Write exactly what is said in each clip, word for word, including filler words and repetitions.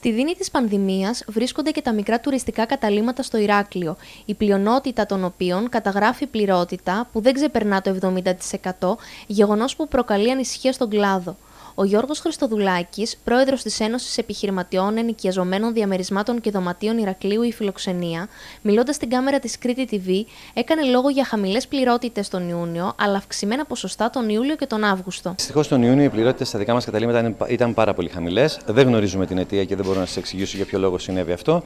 Στη δίνη της πανδημίας βρίσκονται και τα μικρά τουριστικά καταλύματα στο Ηράκλειο, η πλειονότητα των οποίων καταγράφει πληρότητα που δεν ξεπερνά το εβδομήντα τοις εκατό, γεγονός που προκαλεί ανησυχία στον κλάδο. Ο Γιώργος Χριστοδουλάκης, πρόεδρος της Ένωσης Επιχειρηματιών Ενοικιαζομένων Διαμερισμάτων και Δωματίων Ηρακλείου η Φιλοξενία, μιλώντας στην κάμερα της Κρήτη τι βι, έκανε λόγο για χαμηλές πληρότητες τον Ιούνιο, αλλά αυξημένα ποσοστά τον Ιούλιο και τον Αύγουστο. Δυστυχώς τον Ιούνιο οι πληρότητες στα δικά μας καταλύματα ήταν πάρα πολύ χαμηλές. Δεν γνωρίζουμε την αιτία και δεν μπορώ να σας εξηγήσω για ποιο λόγο συνέβη αυτό.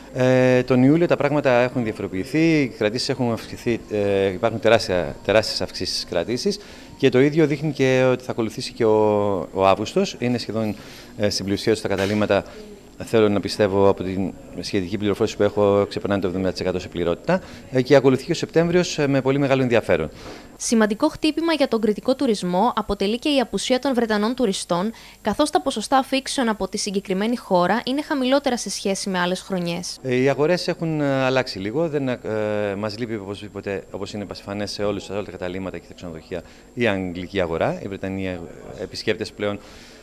Ε, τον Ιούλιο τα πράγματα έχουν διαφοροποιηθεί, οι κρατήσεις έχουν αυξηθεί, ε, υπάρχουν τεράστια, τεράστιες αυξήσεις στις κρατήσεις και το ίδιο δείχνει και ότι θα ακολουθήσει και ο, ο Αύγουστος. Είναι σχεδόν ε, στην πλειοψηφία του τα καταλύματα. Θέλω να πιστεύω από την σχετική πληροφόρηση που έχω ξεπερνάει το εβδομήντα τοις εκατό σε πληρότητα και ακολουθεί και ο Σεπτέμβριος με πολύ μεγάλο ενδιαφέρον. Σημαντικό χτύπημα για τον κρητικό τουρισμό αποτελεί και η απουσία των Βρετανών τουριστών, καθώς τα ποσοστά αφήξεων από τη συγκεκριμένη χώρα είναι χαμηλότερα σε σχέση με άλλες χρονιές. Οι αγορές έχουν αλλάξει λίγο. Δεν, ε, μας λείπει οπωσδήποτε, όπως είναι πασιφανές σε όλους, σε όλα τα καταλύματα και τα ξενοδοχεία, η αγγλική αγορά. Οι Βρετανοί επισκέπτες πλέον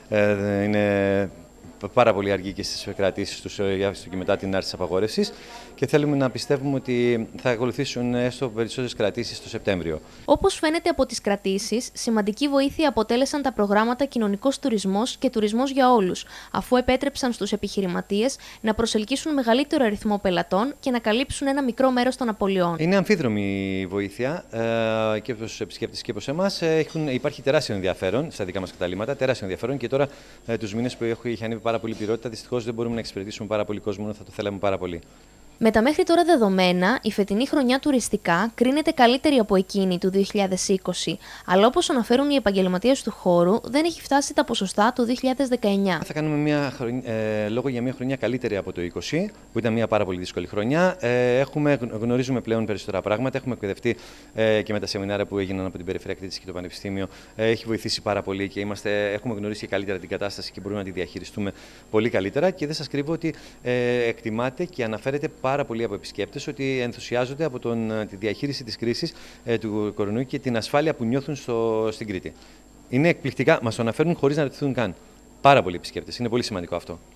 ε, είναι πάρα πολύ αργοί και στις κρατήσεις τους και μετά την άρση της απαγόρευσης και θέλουμε να πιστεύουμε ότι θα ακολουθήσουν έστω περισσότερες κρατήσεις το Σεπτέμβριο. Όπως φαίνεται από τις κρατήσεις, σημαντική βοήθεια αποτέλεσαν τα προγράμματα Κοινωνικός Τουρισμός και Τουρισμός για Όλους, αφού επέτρεψαν στους επιχειρηματίες να προσελκύσουν μεγαλύτερο αριθμό πελατών και να καλύψουν ένα μικρό μέρος των απολειών. Είναι αμφίδρομη η βοήθεια ε, και προς τους επισκέπτες και προς εμάς. Έχουν, υπάρχει τεράστιο ενδιαφέρον στα δικά μας καταλύματα, τεράστιο ενδιαφέρον και τώρα ε, τους μήνες που έχω, είχε ανέβει πάρα πολύ πληρότητα, δυστυχώς δεν μπορούμε να εξυπηρετήσουμε πάρα πολύ κόσμο, θα το θέλαμε πάρα πολύ. Με τα μέχρι τώρα δεδομένα, η φετινή χρονιά τουριστικά κρίνεται καλύτερη από εκείνη του δύο χιλιάδες είκοσι, αλλά όπως αναφέρουν οι επαγγελματίες του χώρου, δεν έχει φτάσει τα ποσοστά του δύο χιλιάδες δεκαεννιά. Θα κάνουμε μια χρονιά, ε, λόγο για μια χρονιά καλύτερη από το είκοσι, που ήταν μια πάρα πολύ δύσκολη χρονιά. Ε, έχουμε, γνωρίζουμε πλέον περισσότερα πράγματα, έχουμε εκπαιδευτεί ε, και με τα σεμινάρια που έγιναν από την Περιφέρεια Κρήτης και το Πανεπιστήμιο. Ε, έχει βοηθήσει πάρα πολύ και είμαστε, έχουμε γνωρίσει καλύτερα την κατάσταση και μπορούμε να τη διαχειριστούμε πολύ καλύτερα. Και δεν σας κρύβω ότι ε, εκτιμάται και αναφέρεται πάρα πολλοί από επισκέπτες ότι ενθουσιάζονται από τον, τη διαχείριση της κρίσης ε, του κορονοϊού και την ασφάλεια που νιώθουν στο, στην Κρήτη. Είναι εκπληκτικά, μας το αναφέρουν χωρίς να ρωτηθούν καν. Πάρα πολλοί επισκέπτες. Είναι πολύ σημαντικό αυτό.